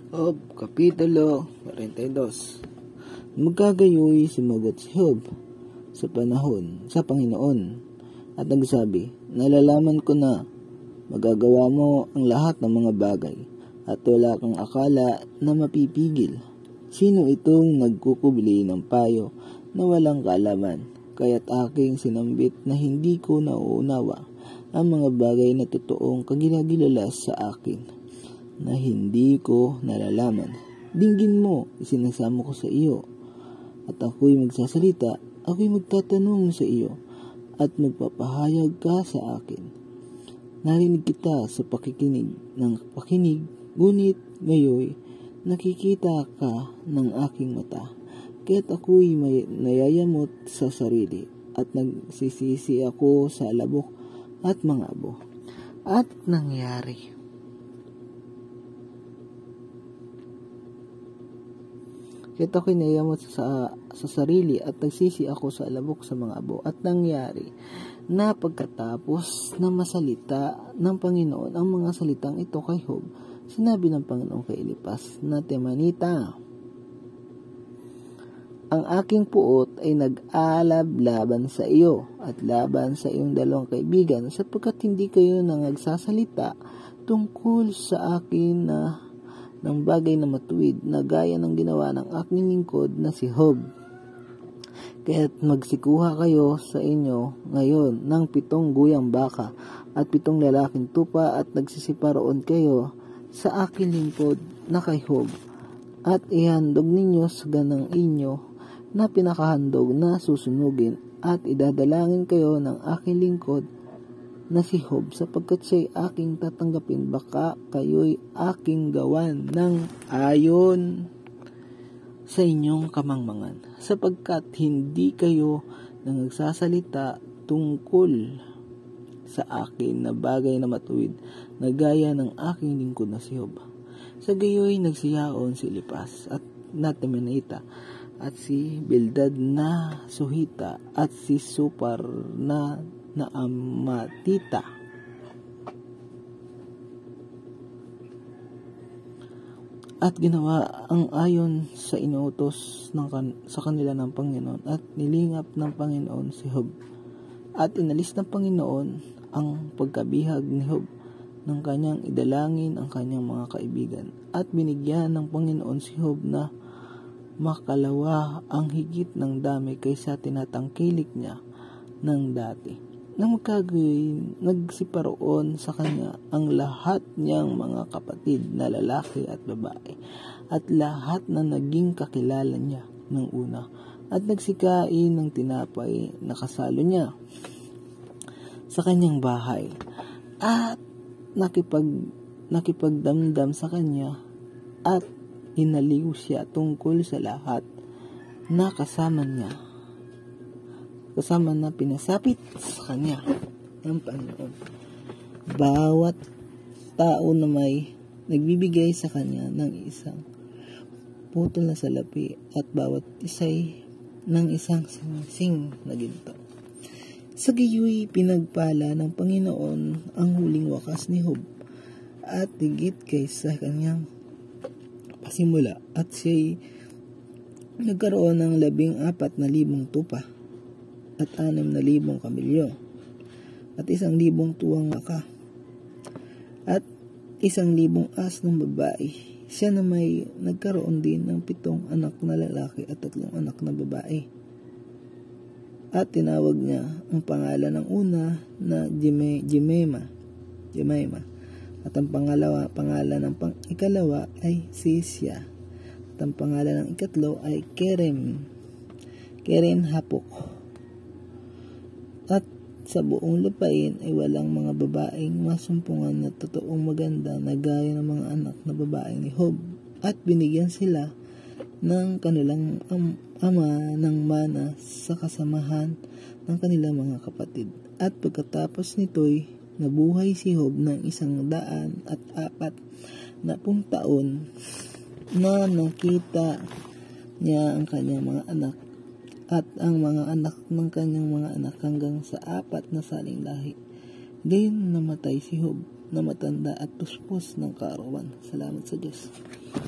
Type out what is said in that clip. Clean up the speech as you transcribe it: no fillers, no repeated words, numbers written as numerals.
Job, Kapitulo 42. Magkagayoy sumagot si Job sa Panginoon, at nagsabi, nalalaman ko na magagawa mo ang lahat ng mga bagay, at wala kang akala na mapipigil. Sino itong nagkukubli ng payo na walang kaalaman, kaya't aking sinambit na hindi ko nauunawa ang mga bagay na totoong kagilagilalas sa akin, na hindi ko nalalaman. Dinggin mo, isinasamo ko sa iyo, at ako'y magsasalita, ako'y magtatanong sa iyo, at magpapahayag ka sa akin. Narinig kita sa pakikinig ng pakinig, ngunit ngayon nakikita ka ng aking mata. Kaya't ako'y nayayamot sa sarili, at nagsisisi ako sa labok at mga abo. At nangyari. Kaya't ako'y nayayamot sa sarili, at nagsisi ako sa labok sa mga abo. At nangyari na pagkatapos na masalita ng Panginoon ang mga salitang ito kay Job, sinabi ng Panginoon kay Eliphaz na Temanita, ang aking puot ay nag-alab laban sa iyo at laban sa iyong dalawang kaibigan, sapagkat hindi kayo nagsasalita tungkol sa akin na ng bagay na matuwid na gaya ng ginawa ng aking lingkod na si Job. Kaya't magsikuha kayo sa inyo ngayon ng 7 guyang baka at 7 lalaking tupa, at nagsisiparoon kayo sa aking lingkod na kay Job, at ihandog ninyo sa ganang inyo na pinakahandog na susunugin, at idadalangin kayo ng aking lingkod na si Job, sapagkat siya'y aking tatanggapin, baka kayo'y aking gawan ng ayon sa inyong kamangmangan, sapagkat hindi kayo nagsasalita tungkol sa akin na bagay na matuwid na gaya ng aking lingkod na si Job. Sa gayoy nagsiyaon si Eliphaz at na Temanita, at si Bildad na Suhita, at si Supar na Amatita, at ginawa ang ayon sa inuutos sa kanila ng Panginoon, at nilingap ng Panginoon si Job, at inalis ng Panginoon ang pagkabihag ni Job ng kanyang idalangin ang kanyang mga kaibigan, at binigyan ng Panginoon si Job na makalawa ang higit ng dami kaysa tinatangkilik niya ng dati. Nang magkagayoy, nagsiparoon sa kanya ang lahat niyang mga kapatid na lalaki at babae, at lahat na naging kakilala niya ng una, at nagsikain ng tinapay na kasalo niya sa kanyang bahay, at nakipagdamdam sa kanya, at inaliw siya tungkol sa lahat na kasama na pinasapit sa kanya ng Panginoon. Bawat tao na may nagbibigay sa kanya ng isang putol na salapi, at bawat isa'y ng isang singsing na ginto. Sa gayoy pinagpala ng Panginoon ang huling wakas ni Job, at higit kaysa kanyang pasimula, at siya'y nagkaroon ng 14,000 tupa, at 6,000 kamilyo, at 1,000 tuwang baka, at 1,000 as ng babae. Siya na may nagkaroon din ng 7 anak na lalaki at 3 anak na babae. At tinawag niya ang pangalan ng una na Jemima, at ang pangalan ng ikalawa ay Sisya, at ang pangalan ng ikatlo ay Keren Hapuk. At sa buong lupain ay walang mga babaeng masumpungan na totoong maganda na gaya ng mga anak na babae ni Job, at binigyan sila ng kanilang ama ng mana sa kasamahan ng kanilang mga kapatid. At pagkatapos nito'y nabuhay si Job ng 104 na taon, na nakita niya ang kanyang mga anak at ang mga anak ng kanyang mga anak hanggang sa 4 na saling lahi. Gayon namatay si Job na matanda at puspos ng kaarawan. Salamat sa Diyos.